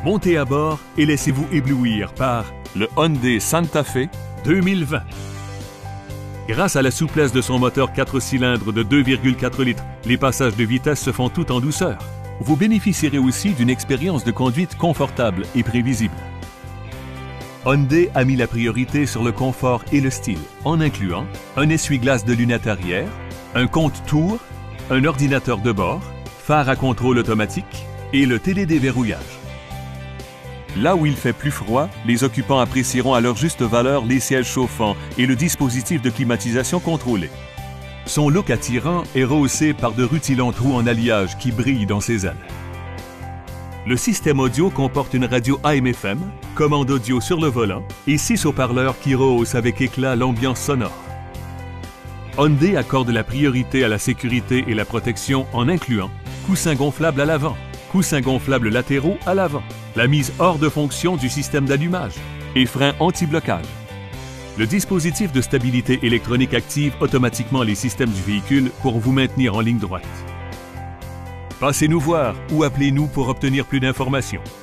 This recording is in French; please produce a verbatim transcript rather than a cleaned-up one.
Montez à bord et laissez-vous éblouir par le Hyundai Santa Fe deux mille vingt. Grâce à la souplesse de son moteur quatre cylindres de deux virgule quatre litres, les passages de vitesse se font tout en douceur. Vous bénéficierez aussi d'une expérience de conduite confortable et prévisible. Hyundai a mis la priorité sur le confort et le style, en incluant un essuie-glace de lunettes arrière, un compte-tours, un ordinateur de bord, phare à contrôle automatique et le télédéverrouillage. Là où il fait plus froid, les occupants apprécieront à leur juste valeur les sièges chauffants et le dispositif de climatisation contrôlé. Son look attirant est rehaussé par de rutilants trous en alliage qui brillent dans ses ailes. Le système audio comporte une radio A M F M, commande audio sur le volant et six haut-parleurs qui rehaussent avec éclat l'ambiance sonore. Hyundai accorde la priorité à la sécurité et la protection en incluant coussins gonflables à l'avant, coussins gonflables latéraux à l'avant, la mise hors de fonction du système d'allumage et freins anti-blocage. Le dispositif de stabilité électronique active automatiquement les systèmes du véhicule pour vous maintenir en ligne droite. Passez nous voir ou appelez-nous pour obtenir plus d'informations.